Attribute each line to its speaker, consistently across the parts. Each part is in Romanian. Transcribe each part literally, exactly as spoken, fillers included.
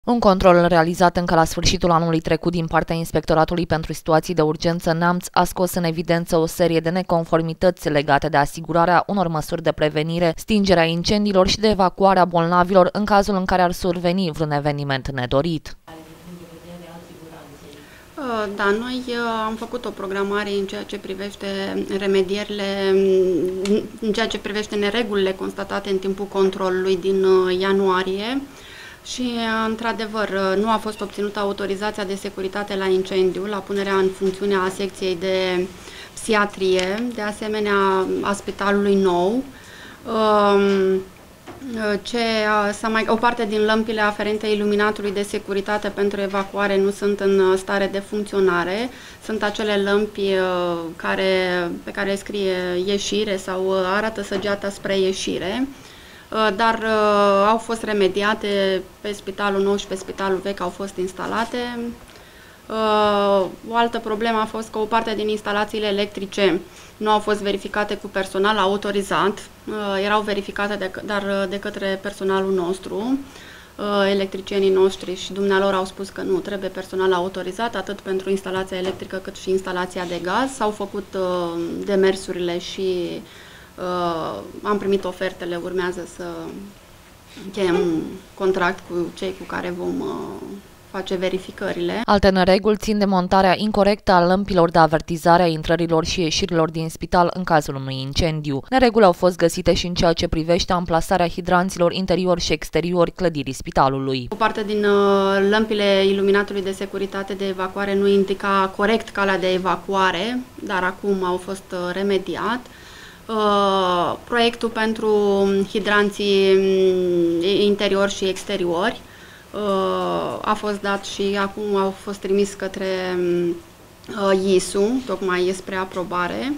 Speaker 1: Un control realizat încă la sfârșitul anului trecut din partea Inspectoratului pentru Situații de Urgență Neamț a scos în evidență o serie de neconformități legate de asigurarea unor măsuri de prevenire, stingerea incendiilor și de evacuarea bolnavilor în cazul în care ar surveni vreun eveniment nedorit.
Speaker 2: Da, noi am făcut o programare în ceea ce privește remedierile, în ceea ce privește neregulile constatate în timpul controlului din ianuarie și, într-adevăr, nu a fost obținută autorizația de securitate la incendiu, la punerea în funcțiune a secției de psihiatrie, de asemenea a spitalului nou. Ce, s-a mai, o parte din lămpile aferente iluminatului de securitate pentru evacuare nu sunt în stare de funcționare. Sunt acele lămpi care, pe care scrie ieșire sau arată săgeata spre ieșire, dar au fost remediate pe spitalul nou și pe spitalul vechi, au fost instalate. O altă problemă a fost că o parte din instalațiile electrice nu au fost verificate cu personal autorizat, erau verificate de, dar de către personalul nostru. Electricienii noștri și dumnealor au spus că nu trebuie personal autorizat, atât pentru instalația electrică cât și instalația de gaz. S-au făcut demersurile și am primit ofertele, urmează să încheiem un contract cu cei cu care vom face verificările.
Speaker 1: Alte nereguli țin de montarea incorectă a lămpilor de avertizare a intrărilor și ieșirilor din spital în cazul unui incendiu. Nereguli au fost găsite și în ceea ce privește amplasarea hidranților interior și exterior clădirii spitalului.
Speaker 2: O parte din uh, lămpile iluminatului de securitate de evacuare nu indica corect calea de evacuare, dar acum au fost uh, remediat. Uh, proiectul pentru hidranții interior și exteriori a fost dat și acum au fost trimis către I S U, tocmai spre aprobare.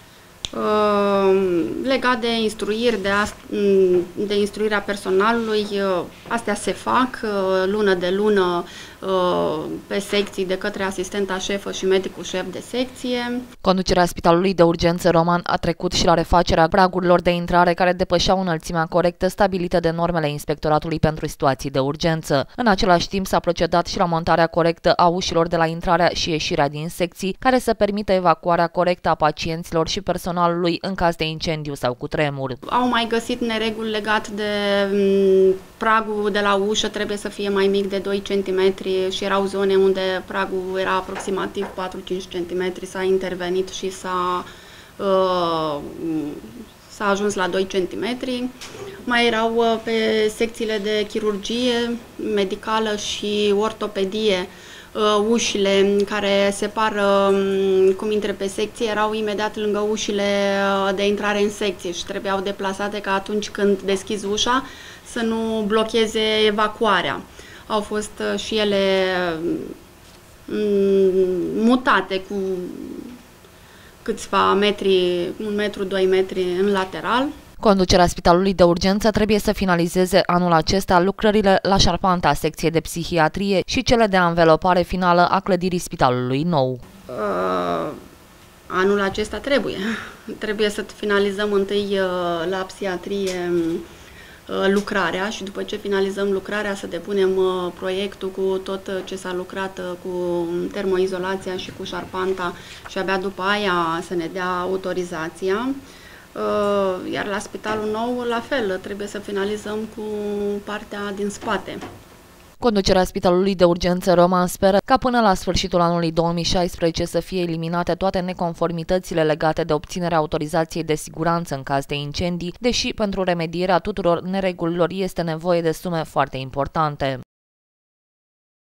Speaker 2: Legat de instruiri, de, de instruirea personalului, astea se fac lună de lună pe secții de către asistenta șefă și medicul șef de secție.
Speaker 1: Conducerea Spitalului de Urgență Roman a trecut și la refacerea pragurilor de intrare care depășeau înălțimea corectă stabilită de normele Inspectoratului pentru Situații de Urgență. În același timp s-a procedat și la montarea corectă a ușilor de la intrarea și ieșirea din secții, care să permită evacuarea corectă a pacienților și personalului în caz de incendiu sau cutremur.
Speaker 2: Au mai găsit nereguli legat de pragul de la ușă, trebuie să fie mai mic de doi centimetri și erau zone unde pragul era aproximativ patru-cinci centimetri, s-a intervenit și s-a uh, s-a ajuns la doi centimetri. Mai erau uh, pe secțiile de chirurgie medicală și ortopedie, uh, ușile care separă um, cum intre pe secție erau imediat lângă ușile de intrare în secție și trebuiau deplasate ca atunci când deschizi ușa să nu blocheze evacuarea. Au fost și ele mutate cu câțiva metri, un metru, doi metri în lateral.
Speaker 1: Conducerea Spitalului de Urgență trebuie să finalizeze anul acesta lucrările la șarpanta secției de psihiatrie și cele de anvelopare finală a clădirii Spitalului nou.
Speaker 2: Uh, anul acesta trebuie. Trebuie să finalizăm întâi uh, la psihiatrie lucrarea și după ce finalizăm lucrarea să depunem proiectul cu tot ce s-a lucrat cu termoizolația și cu șarpanta și abia după aia să ne dea autorizația. Iar la Spitalul Nou, la fel, trebuie să finalizăm cu partea din spate.
Speaker 1: Conducerea Spitalului de Urgență Roman speră ca până la sfârșitul anului două mii șaisprezece să fie eliminate toate neconformitățile legate de obținerea autorizației de siguranță în caz de incendii, deși pentru remedierea tuturor neregulilor este nevoie de sume foarte importante.